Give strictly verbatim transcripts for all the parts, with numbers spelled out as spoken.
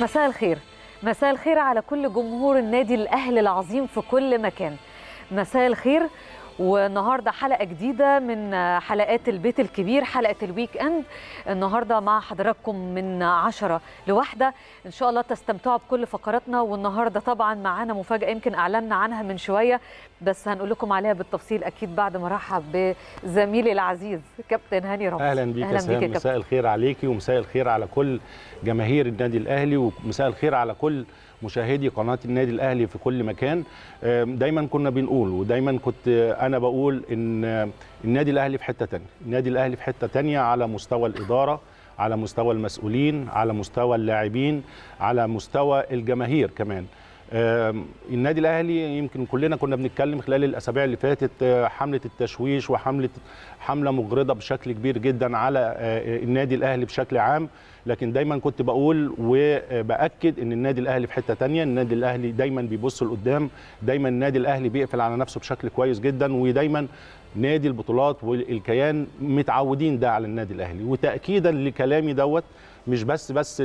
مساء الخير، مساء الخير على كل جمهور النادي الأهلي العظيم في كل مكان. مساء الخير، والنهارده حلقة جديدة من حلقات البيت الكبير، حلقة الويك اند. النهارده مع حضراتكم من عشرة لواحدة، ان شاء الله تستمتعوا بكل فقراتنا. والنهارده طبعا معانا مفاجأة يمكن اعلنا عنها من شوية، بس هنقول لكم عليها بالتفصيل اكيد بعد ما ارحب بزميلي العزيز كابتن هاني رمزي. اهلا بيك يا سام، مساء الخير عليكي ومساء الخير على كل جماهير النادي الاهلي، ومساء الخير على كل مشاهدي قناه النادي الاهلي في كل مكان. دايما كنا بنقول ودايما كنت انا بقول ان النادي الاهلي في حته ثانيه، النادي الاهلي في حته ثانيه على مستوى الاداره، على مستوى المسؤولين، على مستوى اللاعبين، على مستوى الجماهير كمان. النادي الاهلي يمكن كلنا كنا بنتكلم خلال الاسابيع اللي فاتت حمله التشويش وحمله حمله مغرضه بشكل كبير جدا على النادي الاهلي بشكل عام، لكن دايما كنت بقول وباكد ان النادي الاهلي في حته ثانيه. النادي الاهلي دايما بيبص لقدام، دايما النادي الاهلي بيقفل على نفسه بشكل كويس جدا، ودايما نادي البطولات والكيان متعودين ده على النادي الاهلي. وتاكيدا لكلامي دوت مش بس بس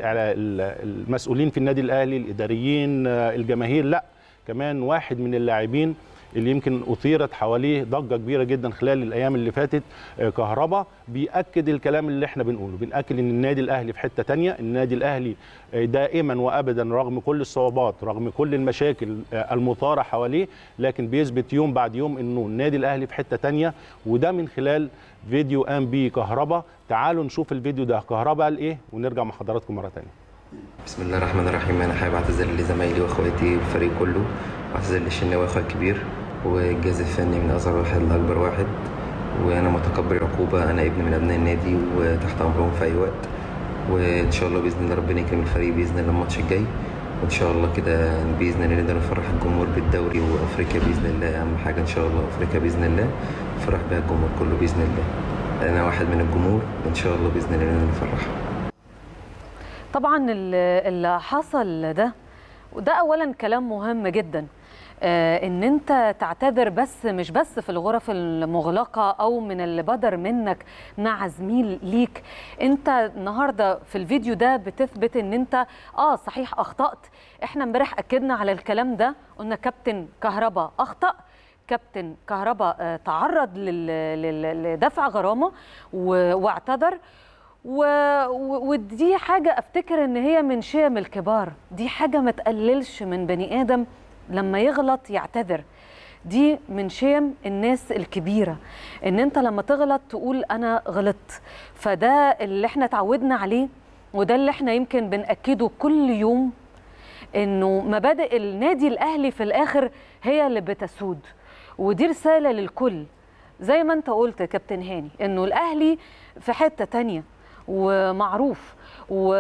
المسؤولين في النادي الاهلي، الاداريين، الجماهير، لا كمان واحد من اللاعبين اللي يمكن اثيرت حواليه ضجه كبيره جدا خلال الايام اللي فاتت، كهربا، بياكد الكلام اللي احنا بنقوله، بناكد ان النادي الاهلي في حته ثانيه. النادي الاهلي دائما وابدا رغم كل الصعوبات، رغم كل المشاكل المثاره حواليه، لكن بيثبت يوم بعد يوم انه النادي الاهلي في حته ثانيه، وده من خلال فيديو قام بيه كهربا. تعالوا نشوف الفيديو ده كهربا قال ايه ونرجع مع حضراتكم مره ثانيه. بسم الله الرحمن الرحيم. انا حابب اعتذر لزمايلي واخواتي الفريق كله، واعتذر للشناوي اخويا الكبير والجهاز الفني من اصغر واحد لاكبر واحد، وانا متقبل العقوبه. انا ابن من ابناء النادي وتحت امرهم في اي وقت، وان شاء الله باذن الله ربنا يكرم الفريق باذن الله الماتش الجاي، وان شاء الله كده باذن الله نقدر نفرح الجمهور بالدوري وافريقيا باذن الله. اهم حاجه ان شاء الله افريقيا باذن الله نفرح بها الجمهور كله باذن الله. انا واحد من الجمهور ان شاء الله باذن الله نفرح. طبعا اللي حصل ده وده اولا كلام مهم جدا، آه ان انت تعتذر، بس مش بس في الغرف المغلقه او من اللي بدر منك مع زميل ليك. انت النهارده في الفيديو ده بتثبت ان انت اه صحيح اخطات. احنا امبارح اكدنا على الكلام ده، قلنا كابتن كهربا اخطأ، كابتن كهربا آه تعرض لدفع غرامه واعتذر، و... ودي حاجة أفتكر إن هي من شيم الكبار، دي حاجة ما تقللش من بني آدم لما يغلط يعتذر. دي من شيم الناس الكبيرة، إن أنت لما تغلط تقول أنا غلطت. فده اللي احنا تعودنا عليه، وده اللي احنا يمكن بنأكده كل يوم، إنه مبادئ النادي الأهلي في الآخر هي اللي بتسود. ودي رسالة للكل زي ما أنت قلت يا كابتن هاني، إنه الأهلي في حتة تانية ومعروف، و...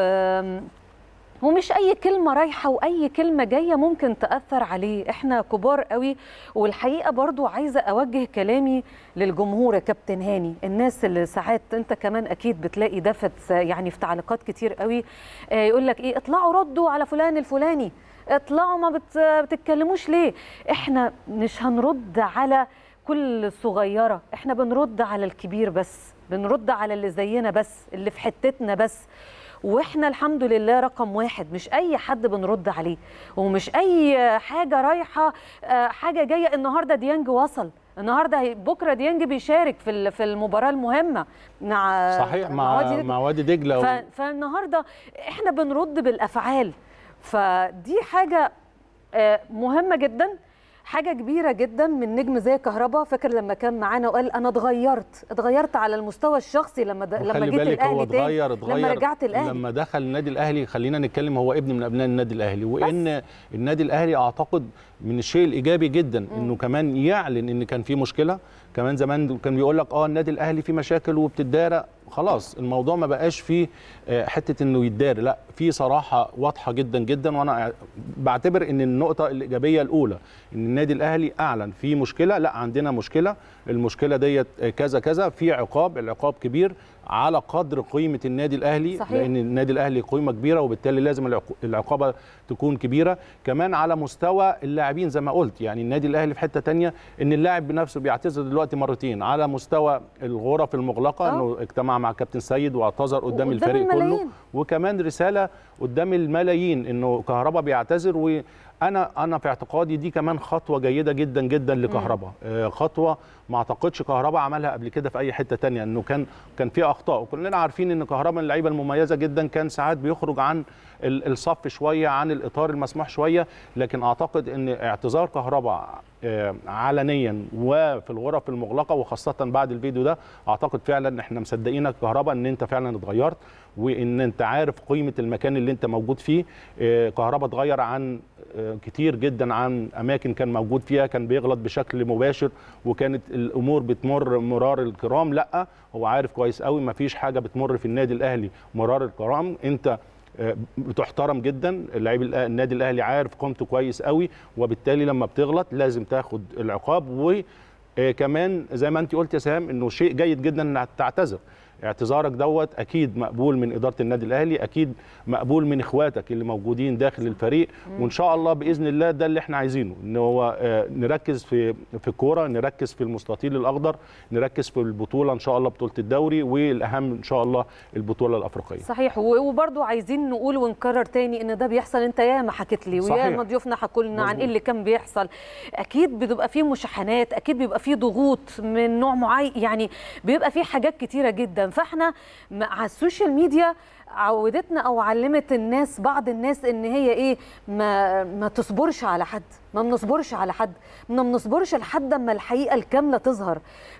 ومش أي كلمة رايحة وأي كلمة جاية ممكن تأثر عليه. إحنا كبار قوي. والحقيقة برضو عايزة أوجه كلامي للجمهور يا كابتن هاني، الناس اللي ساعات أنت كمان أكيد بتلاقي ده يعني في تعليقات كتير قوي، يقول لك إيه، اطلعوا ردوا على فلان الفلاني، اطلعوا ما بت... بتتكلموش ليه. إحنا مش هنرد على كل صغيرة، إحنا بنرد على الكبير بس، بنرد على اللي زينا بس، اللي في حتتنا بس. واحنا الحمد لله رقم واحد، مش اي حد بنرد عليه، ومش اي حاجه رايحه حاجه جايه. النهارده ديانج وصل، النهارده بكره ديانج بيشارك في في المباراه المهمه مع صحيح مع مع وادي دجله و... فالنهارده احنا بنرد بالافعال. فدي حاجه مهمه جدا، حاجة كبيرة جدا من نجم زي كهربا. فاكر لما كان معانا وقال أنا اتغيرت، اتغيرت على المستوى الشخصي لما د... لما جيت الأهلي تاني، اتغير اتغير لما رجعت الأهلي، لما دخل النادي الأهلي. خلينا نتكلم، هو ابن من أبناء النادي الأهلي، وإن بس. النادي الأهلي أعتقد من الشيء الإيجابي جدا م. إنه كمان يعلن إن كان في مشكلة. كمان زمان كان بيقول لك اه النادي الأهلي فيه مشاكل وبتدارى، خلاص الموضوع ما بقاش فيه حته انه يتدارى، لا في صراحه واضحه جدا جدا. وانا بعتبر ان النقطه الايجابيه الاولى ان النادي الاهلي اعلن في مشكله، لا عندنا مشكله، المشكله ديت كذا كذا، في عقاب، العقاب كبير، على قدر قيمه النادي الاهلي. صحيح. لان النادي الاهلي قيمه كبيره وبالتالي لازم العقابه تكون كبيره. كمان على مستوى اللاعبين زي ما قلت، يعني النادي الاهلي في حته ثانيه ان اللاعب بنفسه بيعتذر دلوقتي مرتين على مستوى الغرف المغلقه، أوه. انه اجتمع مع كابتن سيد واعتذر قدام الفريق كله، وكمان رساله قدام الملايين انه كهربا بيعتذر. وانا انا في اعتقادي دي كمان خطوه جيده جدا جدا لكهربا، آه خطوه ما اعتقدش كهربا عملها قبل كده في اي حته ثانيه، انه كان كان في اخطاء، وكلنا عارفين ان كهربا من اللعيبه المميزه جدا، كان ساعات بيخرج عن الصف شويه، عن الاطار المسموح شويه، لكن اعتقد ان اعتذار كهربا آه علنيا وفي الغرف المغلقه وخاصه بعد الفيديو ده، اعتقد فعلا احنا مصدقينك كهربا ان انت فعلا اتغيرت، وان انت عارف قيمه المكان اللي انت موجود فيه. آه كهربا اتغير عن آه كتير جدا عن اماكن كان موجود فيها، كان بيغلط بشكل مباشر وكانت الامور بتمر مرار الكرام. لا، هو عارف كويس قوي ما فيش حاجه بتمر في النادي الاهلي مرار الكرام، انت بتحترم جدا. لعيب النادي الاهلي عارف قيمته كويس قوي، وبالتالي لما بتغلط لازم تاخد العقاب. وكمان زي ما انت قلت يا سهام انه شيء جيد جدا انك تعتذر. اعتذارك دوت اكيد مقبول من اداره النادي الاهلي، اكيد مقبول من اخواتك اللي موجودين داخل الفريق، وان شاء الله باذن الله ده اللي احنا عايزينه، ان هو نركز في في الكوره، نركز في المستطيل الاخضر، نركز في البطوله ان شاء الله، بطوله الدوري، والاهم ان شاء الله البطوله الافريقيه. صحيح. وبرضه عايزين نقول ونكرر تاني ان ده بيحصل. انت ياما حكيت لي وياما ضيوفنا حكوا لنا عن ايه اللي كان بيحصل. اكيد بتبقى فيه مشاحنات، اكيد بيبقى فيه ضغوط من نوع معين، يعني بيبقى فيه حاجات كتيره جدا. فاحنا على السوشيال ميديا عودتنا او علمت الناس، بعض الناس، ان هي ايه، ما ما تصبرش على حد، ما بنصبرش على حد، ما بنصبرش لحد اما الحقيقه الكامله تظهر.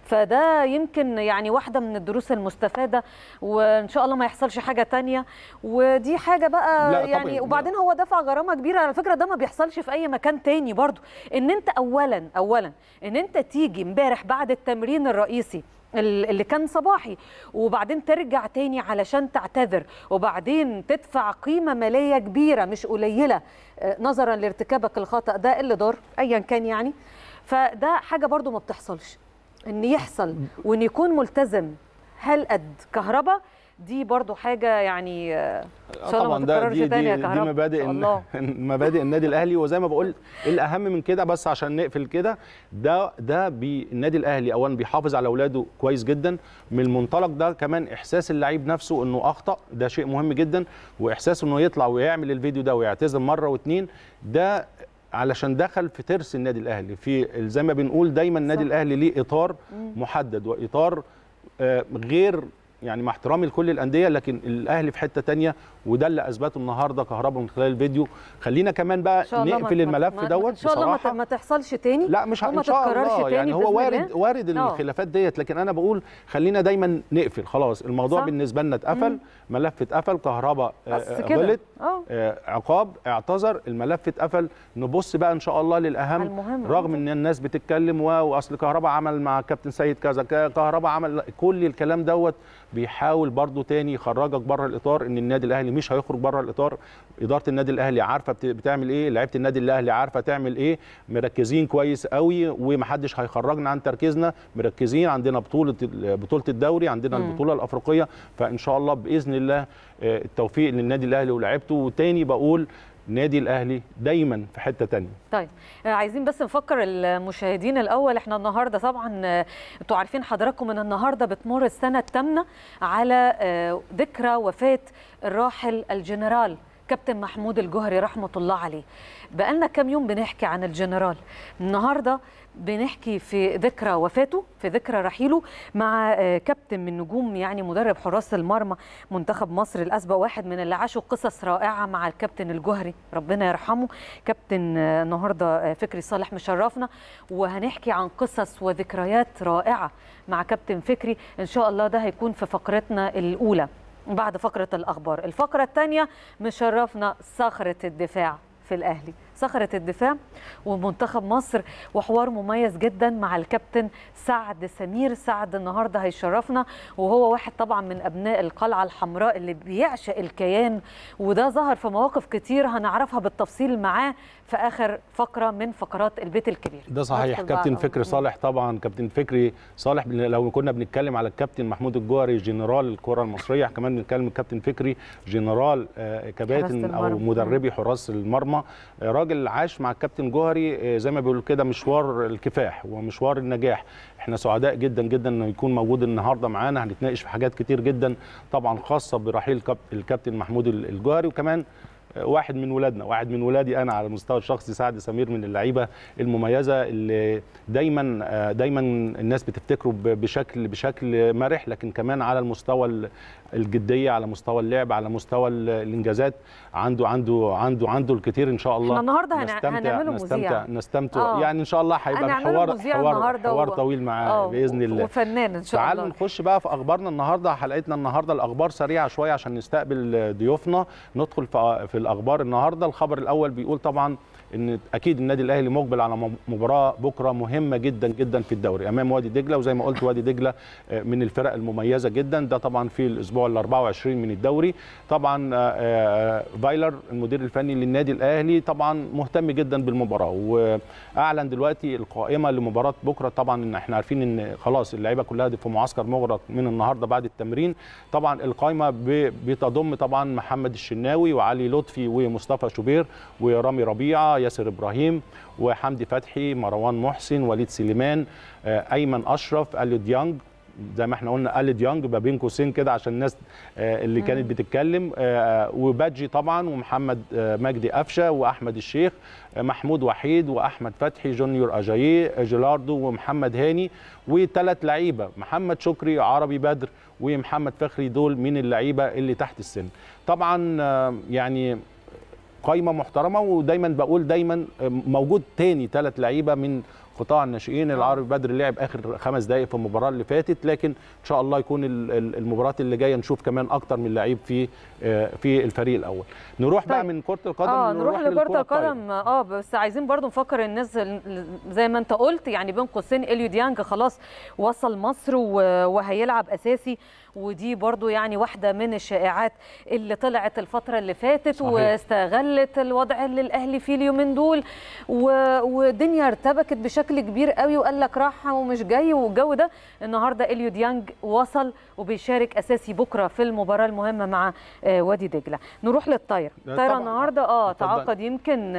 فده يمكن يعني واحده من الدروس المستفاده، وان شاء الله ما يحصلش حاجه تانية. ودي حاجه بقى يعني، وبعدين هو دفع غرامه كبيره على فكره، ده ما بيحصلش في اي مكان تاني برضو. ان انت اولا اولا ان انت تيجي امبارح بعد التمرين الرئيسي اللي كان صباحي، وبعدين ترجع تاني علشان تعتذر، وبعدين تدفع قيمة مالية كبيرة مش قليلة نظرا لارتكابك الخطأ ده اللي دار أيا كان يعني. فده حاجة برضو ما بتحصلش إن يحصل، وإن يكون ملتزم. هل قد كهربا دي برضو حاجه يعني ان شاء الله ما تتكررش تاني يا كهربا. دي مبادئ مبادئ النادي الاهلي، وزي ما بقول الاهم من كده بس عشان نقفل كده، ده ده النادي الاهلي اولا بيحافظ على اولاده كويس جدا. من المنطلق ده كمان احساس اللعيب نفسه انه اخطا، ده شيء مهم جدا، واحساسه انه يطلع ويعمل الفيديو ده ويعتذر مره واثنين، ده علشان دخل في ترس النادي الاهلي. في زي ما بنقول دايما النادي الاهلي ليه اطار محدد، واطار غير يعني مع احترامي لكل الانديه، لكن الاهلي في حته ثانيه، وده اللي اثبته النهارده كهربا من خلال الفيديو. خلينا كمان بقى نقفل الملف دوت ان شاء الله ما تحصلش تاني. لا مش ان شاء الله يعني، هو وارد وارد الخلافات ديت، لكن انا بقول خلينا دايما نقفل. خلاص الموضوع صح. بالنسبه لنا اتقفل، ملف اتقفل، كهربا غلط، عقاب، اعتذر، الملف اتقفل. نبص بقى ان شاء الله للاهم، المهم. رغم ان الناس بتتكلم واصل كهربا عمل مع كابتن سيد كذا، كهربا عمل، كل الكلام دوت بيحاول برضو تاني يخرجك بره الاطار، ان النادي الاهلي مش هيخرج بره الاطار. اداره النادي الاهلي عارفه بتعمل ايه، لعيبه النادي الاهلي عارفه تعمل ايه، مركزين كويس قوي ومحدش هيخرجنا عن تركيزنا، مركزين. عندنا بطوله بطوله الدوري، عندنا م. البطوله الافريقيه، فان شاء الله باذن الله التوفيق للنادي الاهلي ولاعيبته. وتاني بقول النادي الاهلي دايما في حته ثانيه. طيب عايزين بس نفكر المشاهدين الاول، احنا النهارده طبعا انتوا عارفين حضراتكم ان النهارده بتمر السنه الثامنه على ذكرى وفاه الراحل الجنرال كابتن محمود الجوهري رحمه الله عليه. بقالنا كام يوم بنحكي عن الجنرال، النهارده بنحكي في ذكرى وفاته، في ذكرى رحيله مع كابتن من نجوم يعني مدرب حراس المرمى منتخب مصر الأسبق، واحد من اللي عاشوا قصص رائعة مع الكابتن الجوهري ربنا يرحمه. كابتن النهارده فكري صالح مشرفنا، وهنحكي عن قصص وذكريات رائعة مع كابتن فكري. إن شاء الله ده هيكون في فقرتنا الأولى بعد فقرة الأخبار. الفقرة الثانية مشرفنا صخرة الدفاع في الأهلي، صخرة الدفاع ومنتخب مصر، وحوار مميز جدا مع الكابتن سعد سمير. سعد النهارده هيشرفنا، وهو واحد طبعا من أبناء القلعة الحمراء اللي بيعشق الكيان، وده ظهر في مواقف كتير هنعرفها بالتفصيل معاه في اخر فقره من فقرات البيت الكبير. ده صحيح. كابتن فكري صالح طبعا، كابتن فكري صالح لو كنا بنتكلم على الكابتن محمود الجوهري جنرال الكره المصريه، كمان بنتكلم الكابتن فكري جنرال كباتن او مدربي حراس المرمى. راجل عاش مع الكابتن جوهري زي ما بيقولوا كده مشوار الكفاح ومشوار النجاح. احنا سعداء جدا جدا انه يكون موجود النهارده معانا، هنتناقش في حاجات كتير جدا طبعا خاصه برحيل الكابتن محمود الجوهري، وكمان واحد من ولادنا، واحد من ولادي انا على المستوى الشخصي، سعد سمير من اللعيبه المميزه اللي دايما دايما الناس بتفتكره بشكل بشكل مرح، لكن كمان على المستوى الجديه، على مستوى اللعب، على مستوى الانجازات عنده عنده عنده عنده الكثير. ان شاء الله احنا النهارده هنعمله نستمتع نستمتع آه. يعني ان شاء الله هيبقى حوار حوار, حوار و... طويل معاه باذن الله، وفنان ان شاء الله. تعالوا نخش بقى في اخبارنا النهارده. حلقتنا النهارده الاخبار سريعه شويه عشان نستقبل ضيوفنا. ندخل في, في الاخبار النهارده. الخبر الاول بيقول طبعا ان اكيد النادي الاهلي مقبل على مباراه بكره مهمه جدا جدا في الدوري امام وادي دجله، وزي ما قلت وادي دجله من الفرق المميزه جدا. ده طبعا في الاسبوع ال أربعة وعشرين من الدوري. طبعا فايلر المدير الفني للنادي الاهلي طبعا مهتم جدا بالمباراه، واعلن دلوقتي القائمه لمباراه بكره. طبعا ان احنا عارفين ان خلاص اللعيبه كلها في معسكر مغلق من النهارده بعد التمرين. طبعا القائمه بتضم طبعا محمد الشناوي وعلي لطفي ومصطفى شوبير ورامي ربيعه، ياسر ابراهيم وحمدي فتحي، مروان محسن، وليد سليمان، ايمن اشرف، اليو ديانج، زي ما احنا قلنا اليو ديانج ما بين قوسين كده عشان الناس اللي مم. كانت بتتكلم، وبادجي طبعا، ومحمد مجدي قفشه، واحمد الشيخ، محمود وحيد، واحمد فتحي، جونيور اجاييه، جيلاردو، ومحمد هاني، وثلاث لعيبه محمد شكري، عربي بدر، ومحمد فخري. دول من اللعيبه اللي تحت السن. طبعا يعني قايمه محترمه، ودايما بقول دايما موجود تاني ثلاث لعيبه من قطاع الناشئين. العربي بدر لعب اخر خمس دقائق في المباراه اللي فاتت، لكن ان شاء الله يكون المباراه اللي جايه نشوف كمان اكتر من لعيب في في الفريق الاول. نروح طيب. بقى من كره القدم اه نروح لكره القدم. اه بس عايزين برضو نفكر الناس زي ما انت قلت، يعني بين قوسين اليو ديانج خلاص وصل مصر وهيلعب اساسي، ودي برضو يعني واحده من الشائعات اللي طلعت الفتره اللي فاتت. صحيح. واستغلت الوضع اللي الاهلي فيه اليومين دول، والدنيا ارتبكت بشكل كبير قوي، وقال لك راحه ومش جاي والجو ده. النهارده اليو ديانج وصل وبيشارك اساسي بكره في المباراه المهمه مع وادي دجله. نروح للطايره. الطايره النهارده اه تعاقد يمكن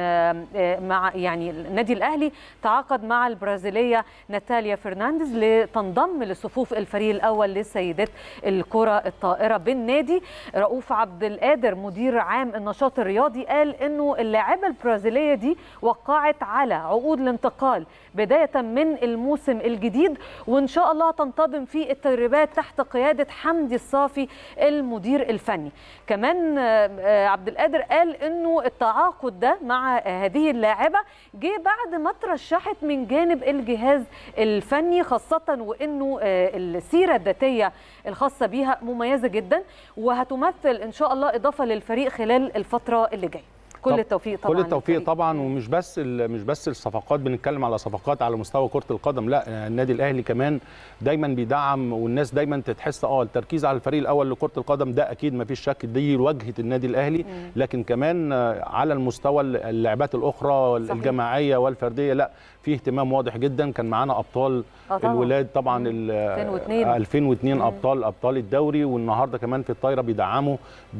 مع يعني النادي الاهلي تعاقد مع البرازيليه ناتاليا فرنانديز لتنضم لصفوف الفريق الاول للسيدات الكره الطائره بالنادي. رؤوف عبد القادر مدير عام النشاط الرياضي قال انه اللاعبه البرازيليه دي وقعت على عقود الانتقال بدايه من الموسم الجديد، وان شاء الله تنتظم في التدريبات تحت قياده حمدي الصافي المدير الفني. كمان عبد القادر قال انه التعاقد ده مع هذه اللاعبه جه بعد ما ترشحت من جانب الجهاز الفني، خاصه وانه السيره الذاتيه الخاصه بيها مميزه جدا، وهتمثل ان شاء الله اضافه للفريق خلال الفتره اللي جايه. كل التوفيق طبعا. كل التوفيق طبعا، ومش بس مش بس الصفقات، بنتكلم على صفقات على مستوى كرة القدم، لا النادي الاهلي كمان دايما بيدعم، والناس دايما تتحس اه التركيز على الفريق الاول لكرة القدم ده اكيد ما فيش شك، دي واجهة النادي الاهلي، لكن كمان على المستوى اللعبات الاخرى الجماعية والفردية لا في اهتمام واضح جدا. كان معانا ابطال طبعا. الولاد طبعا ألفين واثنين ابطال ابطال الدوري، والنهارده كمان في الطايره بيدعموا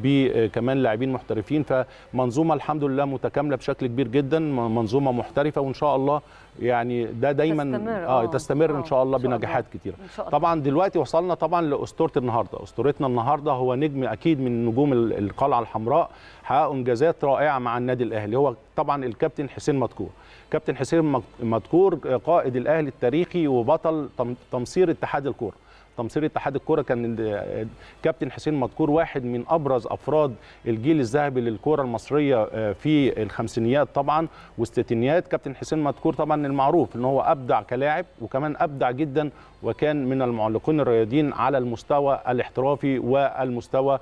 بكمان لاعبين محترفين، فمنظومه الحمد لله متكامله بشكل كبير جدا، منظومه محترفه، وان شاء الله يعني ده دايما تستمر اه تستمر آه. ان شاء الله بنجاحات كتيره. طبعا دلوقتي وصلنا طبعا لاسطوره النهارده. اسطورتنا النهارده هو نجم اكيد من نجوم القلعه الحمراء، حقق انجازات رائعه مع النادي الاهلي، هو طبعا الكابتن حسين مدكور. كابتن حسين مدكور قائد الاهلي التاريخي وبطل تمصير اتحاد الكوره. تمصير اتحاد الكوره كان كابتن حسين مدكور واحد من ابرز افراد الجيل الذهبي للكوره المصريه في الخمسينيات طبعا والستينيات. كابتن حسين مدكور طبعا المعروف ان هو ابدع كلاعب، وكمان ابدع جدا وكان من المعلقين الرياضيين على المستوى الاحترافي والمستوى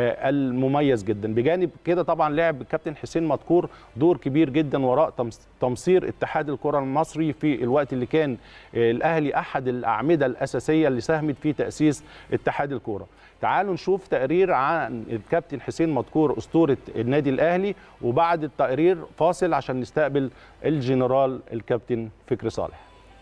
المميز جدا. بجانب كده طبعا لعب كابتن حسين مدكور دور كبير جدا وراء تمصير اتحاد الكره المصري في الوقت اللي كان الاهلي احد الاعمده الاساسيه اللي ساهمت في تاسيس اتحاد الكوره. تعالوا نشوف تقرير عن الكابتن حسين مدكور اسطوره النادي الاهلي، وبعد التقرير فاصل عشان نستقبل الجنرال الكابتن فكري صالح.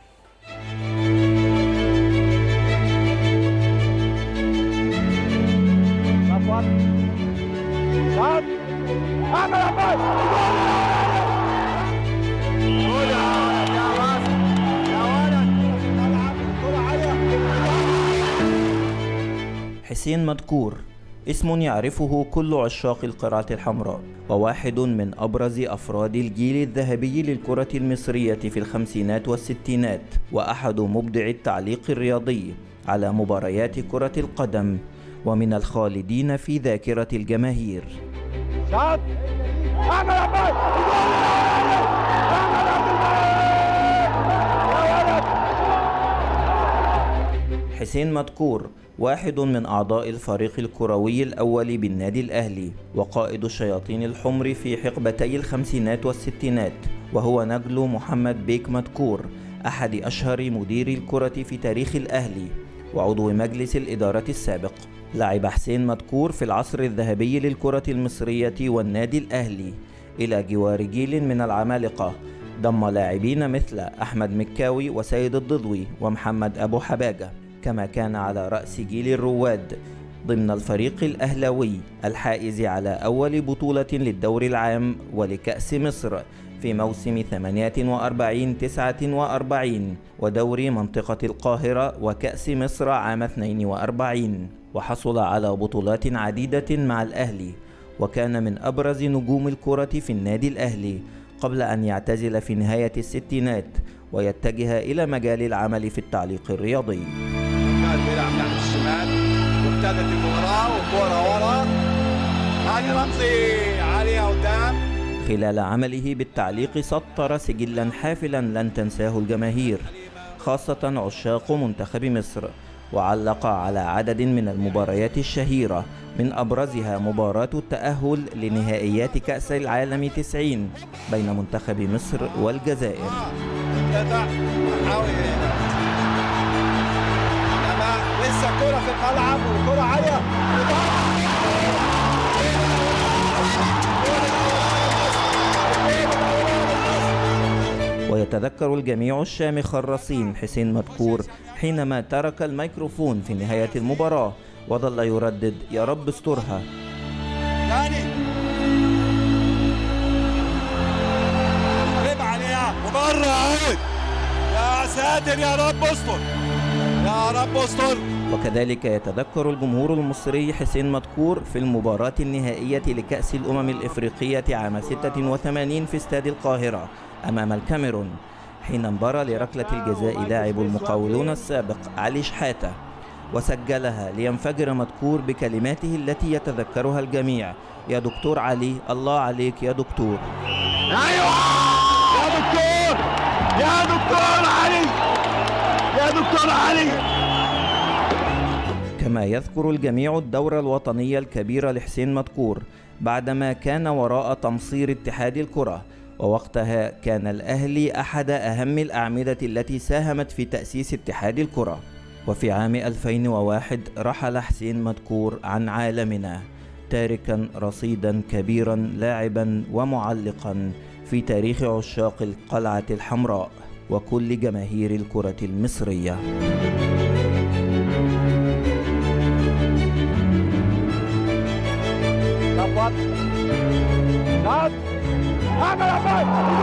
حسين مدكور اسم يعرفه كل عشاق القرعة الحمراء، وواحد من أبرز أفراد الجيل الذهبي للكرة المصرية في الخمسينات والستينات، وأحد مبدع التعليق الرياضي على مباريات كرة القدم، ومن الخالدين في ذاكرة الجماهير. حسين مدكور واحد من أعضاء الفريق الكروي الأول بالنادي الأهلي، وقائد الشياطين الحمر في حقبتي الخمسينات والستينات، وهو نجل محمد بيك مدكور أحد أشهر مديري الكرة في تاريخ الأهلي، وعضو مجلس الإدارة السابق. لعب حسين مدكور في العصر الذهبي للكرة المصرية والنادي الأهلي، إلى جوار جيل من العمالقة ضم لاعبين مثل أحمد مكاوي وسيد الضدوي ومحمد أبو حباجة، كما كان على رأس جيل الرواد ضمن الفريق الأهلاوي الحائز على أول بطولة للدور العام ولكأس مصر في موسم ثمانية وأربعين تسعة وأربعين، ودوري منطقة القاهرة وكأس مصر عام اثنين وأربعين، وحصل على بطولات عديدة مع الأهلي، وكان من أبرز نجوم الكرة في النادي الأهلي قبل أن يعتزل في نهاية الستينات ويتجه إلى مجال العمل في التعليق الرياضي. كان بيلعب ناحية الشمال وابتدت المباراة وكورة ورا، علي رمزي عليها قدام. خلال عمله بالتعليق سطر سجلا حافلا لن تنساه الجماهير، خاصة عشاق منتخب مصر، وعلق على عدد من المباريات الشهيرة، من أبرزها مباراة التأهل لنهائيات كأس العالم تسعين بين منتخب مصر والجزائر. لسه كرة في الملعب وكرة عالية. ويتذكر الجميع الشامخ الرصين حسين مدكور حينما ترك الميكروفون في نهاية المباراة وظل يردد يا رب استرها. ثاني رب عليها ومرة عود، يا ساتر يا رب استر، يا رب استر. وكذلك يتذكر الجمهور المصري حسين مدكور في المباراة النهائية لكأس الأمم الإفريقية عام ستة وثمانين في استاد القاهرة أمام الكاميرون، حين انبرى لركلة الجزاء لاعب المقاولون السابق علي شحاتة، وسجلها لينفجر مدكور بكلماته التي يتذكرها الجميع: يا دكتور علي، الله عليك يا دكتور. أيوة يا دكتور، يا دكتور علي، يا دكتور علي. كما يذكر الجميع الدور الوطني الكبير لحسين مدكور بعدما كان وراء تمصير اتحاد الكرة، ووقتها كان الأهلي أحد أهم الأعمدة التي ساهمت في تأسيس اتحاد الكرة. وفي عام ألفين وواحد رحل حسين مدكور عن عالمنا، تاركا رصيدا كبيرا لاعبا ومعلقا في تاريخ عشاق القلعة الحمراء وكل جماهير الكرة المصرية. Stop. Stop.